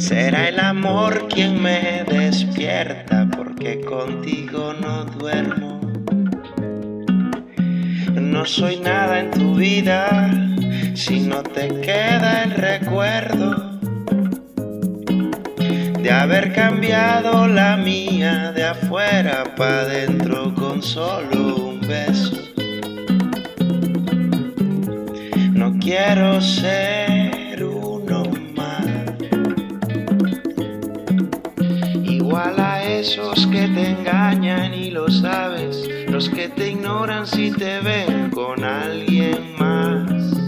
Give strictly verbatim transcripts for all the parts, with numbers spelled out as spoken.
Será el amor quien me despierta, porque contigo no duermo. No soy nada en tu vida si no te queda el recuerdo de haber cambiado la mía de afuera pa' adentro con solo un beso. No quiero ser uno más, igual a esos que te engañan y lo sabes, los que te ignoran si te ven con alguien más.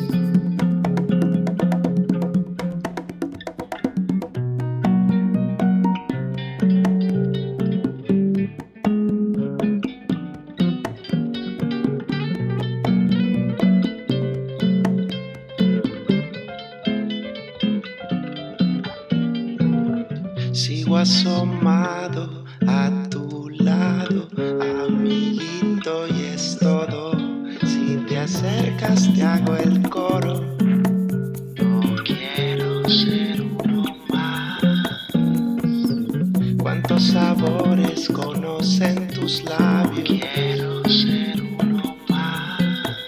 Sigo asomado a tu lado, amiguito, y es todo. Si te acercas te hago el coro. No quiero ser uno más. ¿Cuántos sabores conocen tus labios? Quiero ser uno más.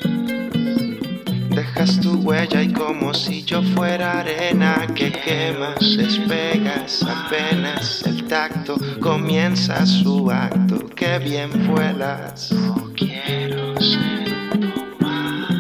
Dejas tu huella y como si yo fuera arena que quemas, despegas apenas el tacto, comienza su acto, que bien vuelas. No quiero ser uno más.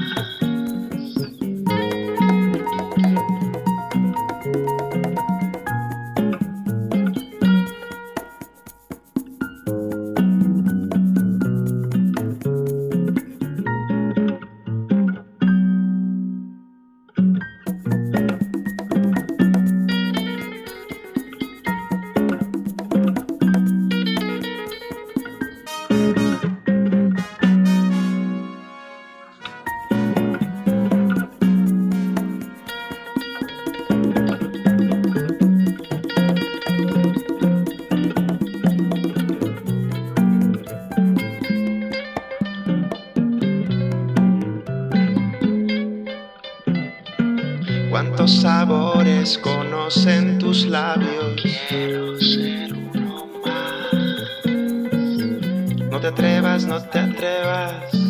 ¿Cuántos sabores conocen tus labios? Quiero ser uno más. No te atrevas, no te atrevas.